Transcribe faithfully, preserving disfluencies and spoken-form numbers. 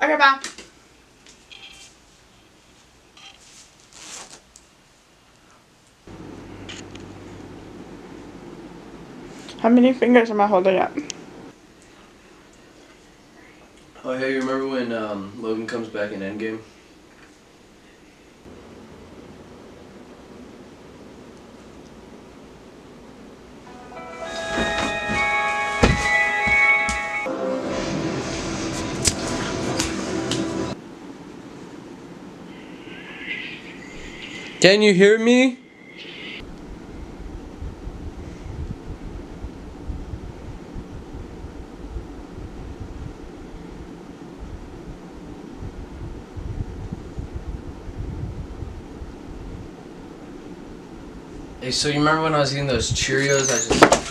Okay, bye. How many fingers am I holding up? Oh, hey, you remember when um, Logan comes back in Endgame? Can you hear me? Hey, so you remember when I was eating those Cheerios? I just